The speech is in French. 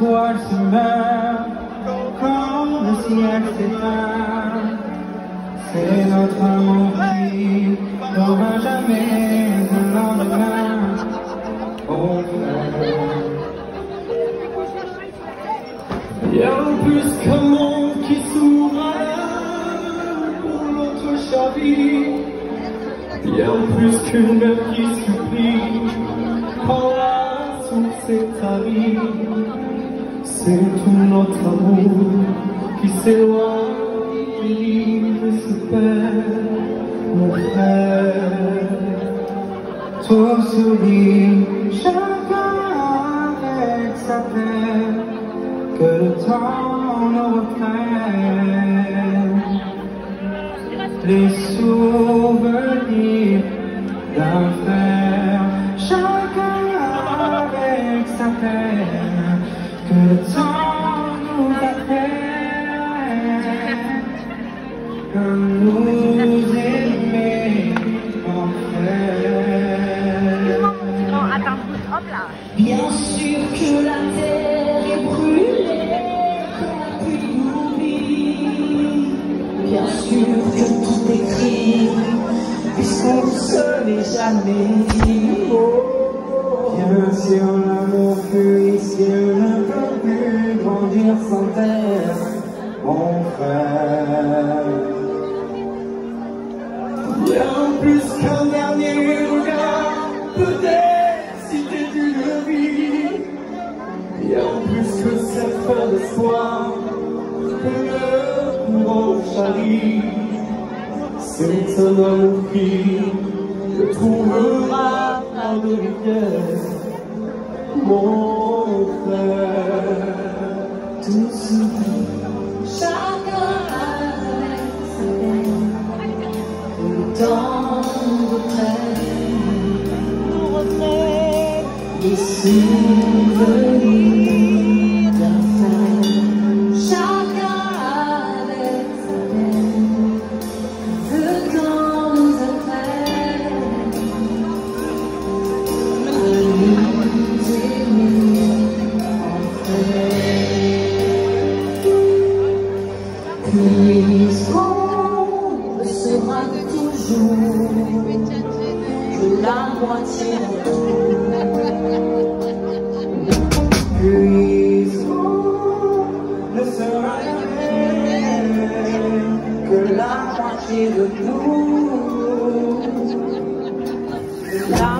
étoiles se meurent quand le ciel s'éteint. C'est notre amour qui n'aura jamais un lendemain. Oh frère, y'a plus qu'un monde qui s'ouvre à l'un pour l'autre chavire. Y'a plus qu'une mer qui supplie quand la source est tarie. C'est tout notre amour qui s'éloigne et se perd, mon frère. Toi souris, chacun avec sa peine, que le temps nous reprenne. Les souvenirs d'un frère, chacun avec sa peine, que le temps nous apprenne à nous aimer en frère. Bien sûr que la terre est brûlée, que la pluie nous vit. Bien sûr que tout est gris, puisqu'on se n'est jamais dit. Bien sûr l'amour fuit, s'il ne peut plus grandir sans terre, mon frère. Bien plus qu'un dernier regard, peut-être citer d'une vie. Bien plus que cette fin d'espoir, que le courant charrie. C'est un amour qui te trouvera par de rivière, mon frère. Tout s'oublie, chacun avec sa peine, le temps nous reprenne les souvenirs d'un frère. Chacun avec sa peine, le temps nous apprenne à nous aimer en frère. Puisqu'on ne sera toujours que la moitié de tout. Puisqu'on ne sera jamais que la moitié de nous. La